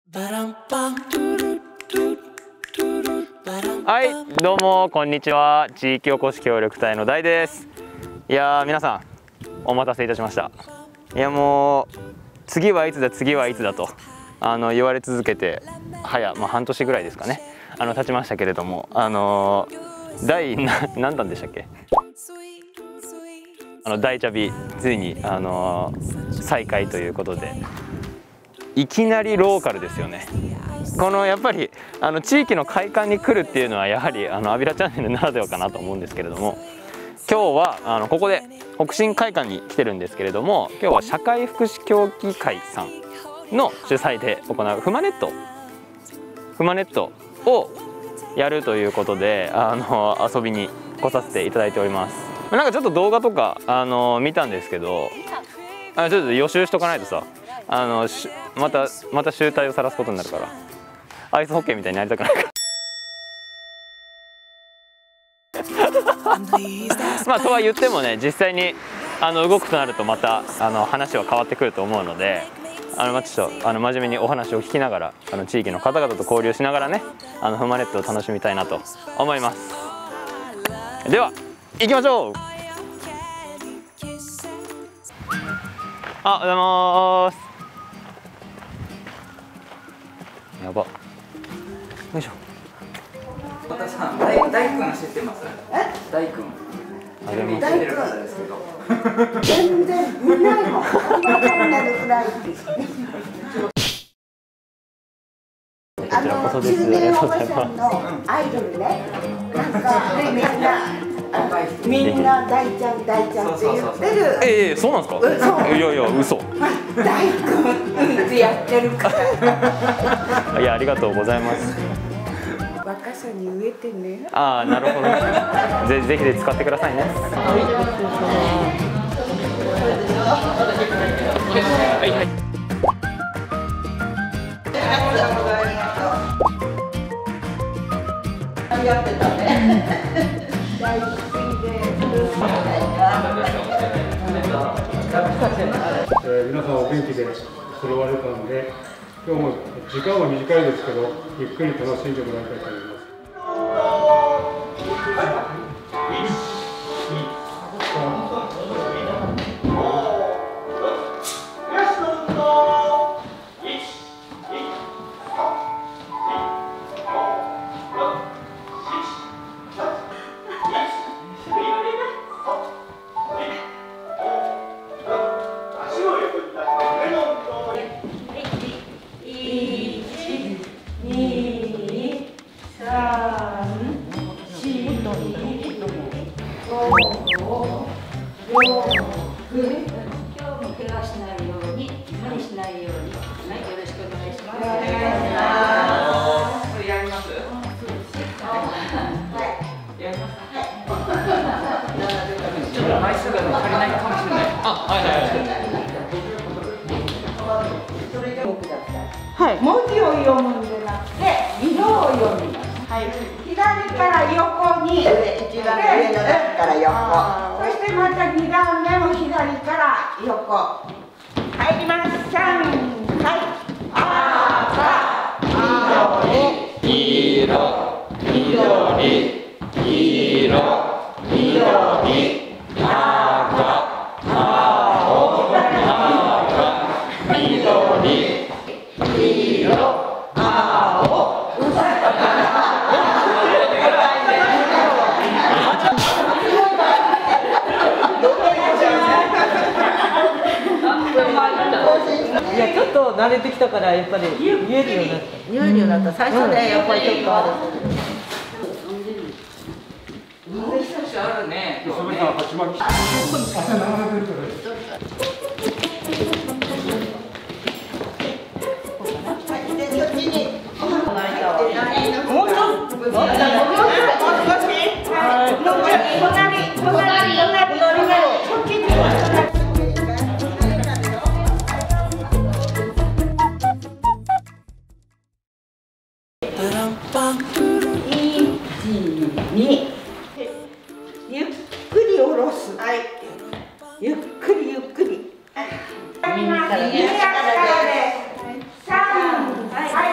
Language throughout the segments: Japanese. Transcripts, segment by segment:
はい、どうもこんにちは。地域おこし協力隊の大です。いやー、皆さんお待たせいたしました。いや、もう次はいつだ次はいつだと言われ続けて半年ぐらいですかね、経ちましたけれども、第何弾でしたっけ、大チャビついに再開ということで、いきなりローカルですよね。このやっぱり地域の会館に来るっていうのはやはりアビラチャンネルならではかなと思うんですけれども、今日はここで北進会館に来てるんですけれども、今日は社会福祉協議会さんの主催で行うフマネットをやるということで遊びに来させていただいております。なんかちょっと動画とか見たんですけど、ちょっと予習しとかないとさ、また集大を晒すことになるから、アイスホッケーみたいになりたくないからまあとは言ってもね、実際に動くとなるとまた話は変わってくると思うので、ちょっと真面目にお話を聞きながら地域の方々と交流しながらね、フマネットを楽しみたいなと思います。では行きましょう。おはようございます。やば。よいしょ。 太田さん、大君知ってます？大君。見てる方ですけど。 全然見ないもん。こんなるくらい。 こちらこそです。 中年おばさんのアイドルね。なんかみんな大ちゃんって言ってる。 そうなんですか？いやいや、嘘。 大君ってやってるから。 いや、ありがとうございます。 若さに植えてね。 ああ、なるほど。ぜひ使ってくださいね。はいはい。 やってたね。 皆さんお元気で揃われたので、今日も時間は短いですけど、ゆっくり楽しんでもらいたいと思います。 枚数が足りないかもしれない。 はい。文字を読むんじゃなくて色を読みます。はい。左から横に、一番上の段から横。そしてまた2段目も左から横。入ります。3、はい。赤、緑、 いや、ちょっと慣れてきたからやっぱり言えるようになった。 言えるようになった。最初ね、やっぱりちょっとある。 あるね。 それから鉢巻き。汗流れてるからゆっくり下ろす。はい。ゆっくりゆっくり。右からね。3、はい。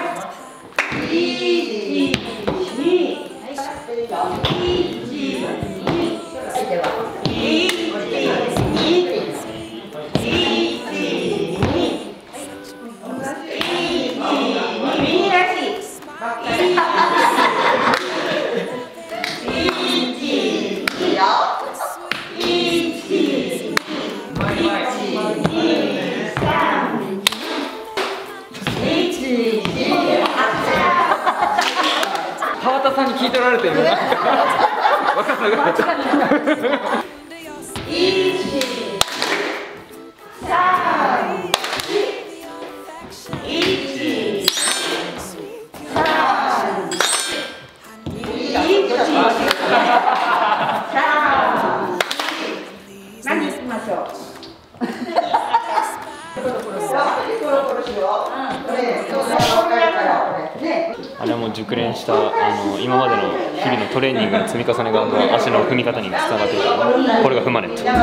川田さんに聞いてられてる。分かんなくなっちゃう。 何行きましょう。 あれはもう熟練した今までの日々のトレーニングの積み重ねが足の踏み方につながっているからこれが踏まれてる。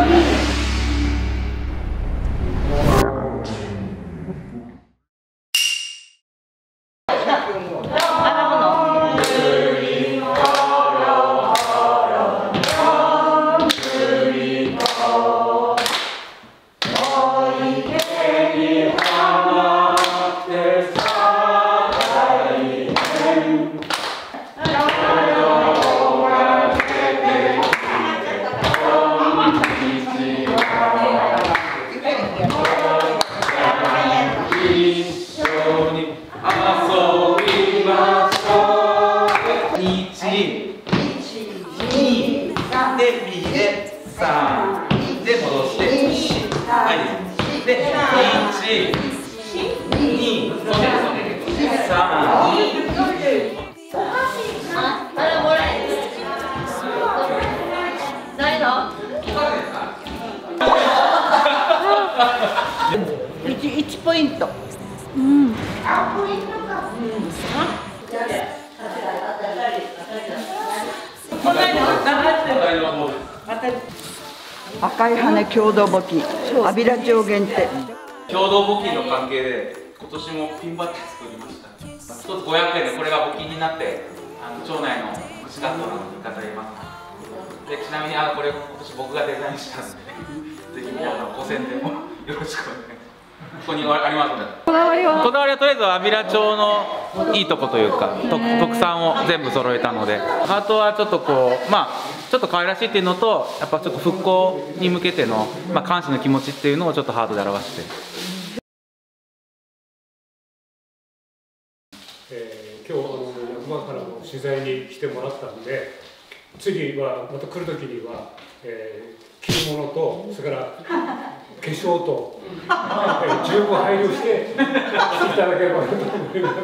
1ポイント。赤い羽共同募金、安平町限定。 共同募金の関係で今年もピンバッジ作りました。1つ500円でこれが募金になって町内の虫学校の方います。でちなみにこれ今年僕がデザインしたんで、ぜひご宣伝もよろしくお願いします。ここにありますので。こだわりはとりあえず安平町のいいとこというか特産を全部揃えたので、あとはちょっとちょっと可愛らしいっていうのと、やっぱちょっと復興に向けての、感謝の気持ちっていうのをちょっとハードで表して。 今日役場からも取材に来てもらったんで、次はまた来る時には、着るものとそれから化粧と、十分配慮していただければと思います。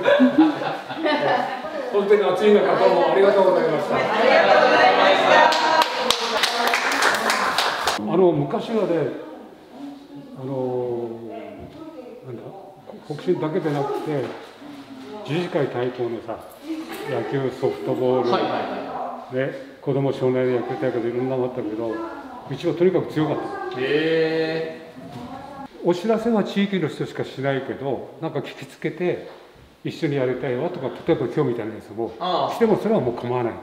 本当に暑い中どうもありがとうございました。ありがとうございました。昔はね、なんだ北進だけでなくて自治会対抗のさ、野球、ソフトボール、ね、子供少年野球大会でいろんなのあったけど、うちはとにかく強かった。お知らせは地域の人しかしないけど、なんか聞きつけて一緒にやりたいわとか、例えば今日みたいなやつもしてもそれはもう構わない。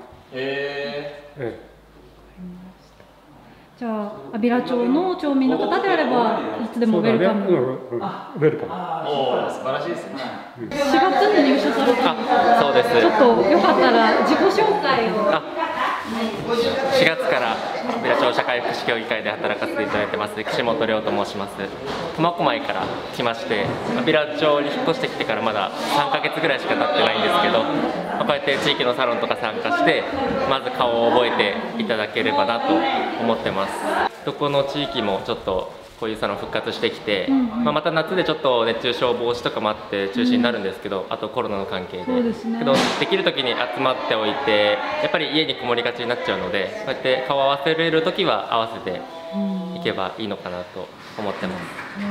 じゃあ安平町の町民の方であればいつでもウェルカム。 ウェルカム。 素晴らしいですね。 4月に入社されたんですが、 そうです。 ちょっとよかったら自己紹介を。 4月から安平町社会福祉協議会で働かせていただいてます岸本亮と申します。苫小牧から来まして、安平町に引っ越してきてからまだ3ヶ月ぐらいしか経ってないんですけど、こうやって地域のサロンとか参加してまず顔を覚えていただければなと思ってます。どこの地域もちょっとこういうサロン復活してきて、また夏でちょっと熱中症防止とかもあって中止になるんですけど、あとコロナの関係で、けどできる時に集まっておいて、やっぱり家にこもりがちになっちゃうので、こうやって顔を合わせれる時は合わせていけばいいのかなと思ってます。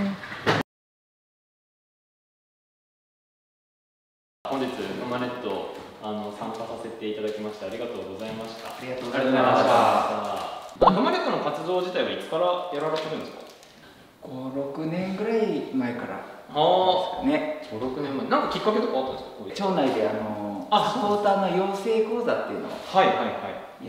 本日ノマネット参加させていただきましてありがとうございました。 ありがとうございました。 ノマネットの活動自体はいつからやられてるんですか 5、6年ぐらい前からあね。 5、6年前。なんかきっかけとかあったんですか？ 町内でのサポーターの養成講座っていうのをはいはいはい。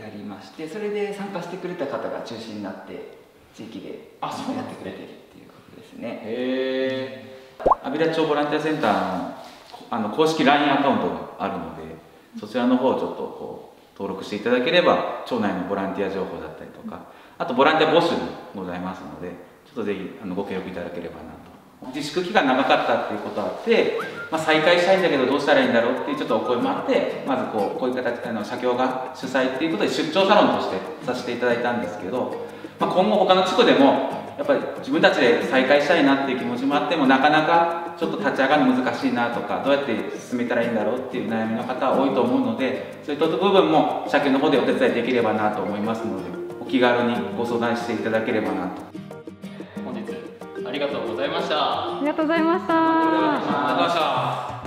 やりまして、それで参加してくれた方が中心になって地域でやってくれてるっていうことですね。 へー。安平町ボランティアセンターの公式 LINE アカウントがあるので、そちらの方をちょっとこう登録していただければ町内のボランティア情報だったりとか、あとボランティア募集もございますので、ちょっとぜひご協力いただければなと。自粛期間長かったっていうことがあって、再開したいんだけどどうしたらいいんだろうっていうちょっとお声もあって、まずこういう形で社協が主催っていうことで出張サロンとしてさせていただいたんですけど、今後他の地区でもやっぱり自分たちで再開したいなっていう気持ちもあっても、なかなかちょっと立ち上がるの難しいなとか、どうやって進めたらいいんだろうっていう悩みの方多いと思うので、そういった部分も社協の方でお手伝いできればなと思いますので、お気軽にご相談していただければなと。 本日ありがとうございました。 ありがとうございました。 ありがとうございました。